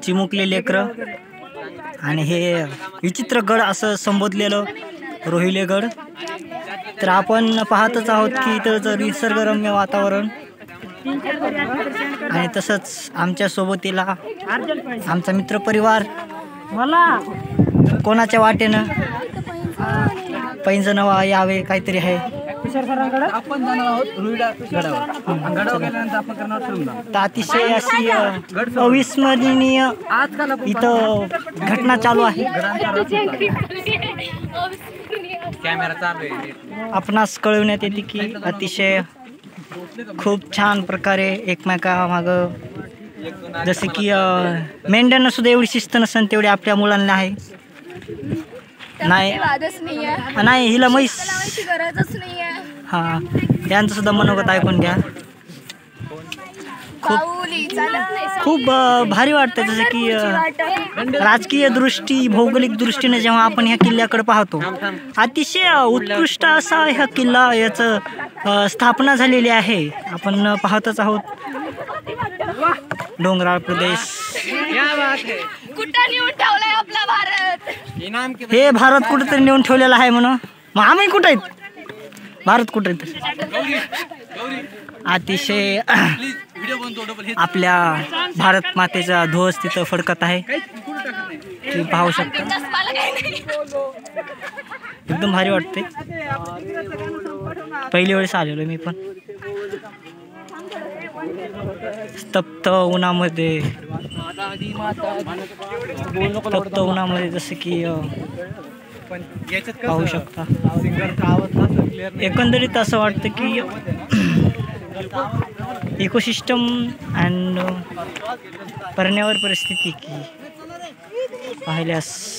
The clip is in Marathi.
चिमुकले लेकरं आणि हे विचित्र गड असं संबोधलेलं रोहिलेगड। तर आपण पाहतच आहोत की इथं निसर्गरम्य वातावरण आणि तसंच आमच्या सोबतीला आमचा मित्रपरिवार कोणाच्या वाटेनं पैंजण यावे काहीतरी आहे। आपण जाणार आहोत रुईडा गडावर। गडावर गेल्यानंतर आपण करणार श्रमदान। तर अतिशय अशी अविस्मरणीय इथं घटना चालू आहे। कॅमेरा चालू आहे। आपणास कळवण्यात येते की अतिशय खूप छान प्रकारे एकमेकामाग जसे की मेंढ्यांना सुद्धा एवढी शिस्त नसेल तेवढी आपल्या मुलांना आहे। नाही हिला म्हैस हा त्यांचं सुद्धा मनोगत ऐकून घ्या। खूप भारी वाटतं जसं की राजकीय दृष्टी भौगोलिक दृष्टीने जेव्हा आपण ह्या किल्ल्याकडे पाहतो अतिशय उत्कृष्ट असा ह्या किल्ला याचं स्थापना झालेली आहे। आपण पाहतच आहोत डोंगराळ प्रदेश। हे भारत कुठेतरी नेऊन ठेवलेला आहे म्हणून मग आम्ही कुठे आहेत भारत कुठे अतिशय आपल्या भारत मातेचा ध्वज तिथं फडकत आहे तुम्ही पाहू शकता। एकदम भारी वाटते पहिली वेळेस आलेलो मी पण तप्त उन्हामध्ये जसं की पाहू शकता। एकंदरीत असं वाटतं की इकोसिस्टम अँड पर्यावरण परिस्थिती की पाहिल्यास